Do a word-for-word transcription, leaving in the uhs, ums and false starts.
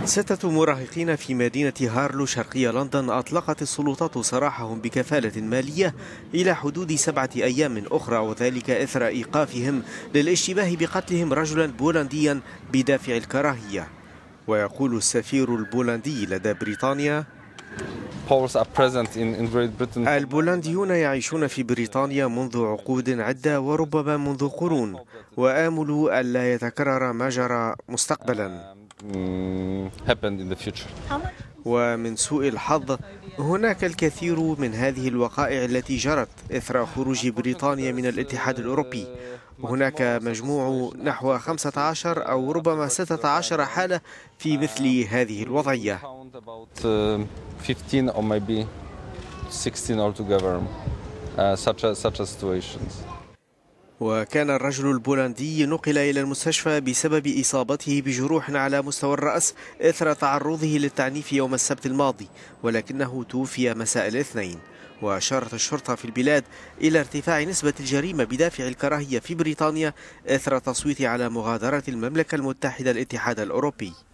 ستة مراهقين في مدينة هارلو شرقي لندن أطلقت السلطات سراحهم بكفالة مالية إلى حدود سبعة أيام أخرى، وذلك إثر إيقافهم للاشتباه بقتلهم رجلا بولنديا بدافع الكراهية. ويقول السفير البولندي لدى بريطانيا: البولنديون يعيشون في بريطانيا منذ عقود عدة وربما منذ قرون، وآمل ألا يتكرر ما جرى مستقبلا. ومن سوء الحظ هناك الكثير من هذه الوقائع التي جرت إثر خروج بريطانيا من الاتحاد الأوروبي. هناك مجموع نحو خمسة عشر أو ربما ستة عشر حالة في مثل هذه الوضعية. وكان الرجل البولندي نقل إلى المستشفى بسبب إصابته بجروح على مستوى الرأس إثر تعرضه للتعنيف يوم السبت الماضي، ولكنه توفي مساء الاثنين. وأشارت الشرطة في البلاد إلى ارتفاع نسبة الجريمة بدافع الكراهية في بريطانيا إثر التصويت على مغادرة المملكة المتحدة الاتحاد الأوروبي.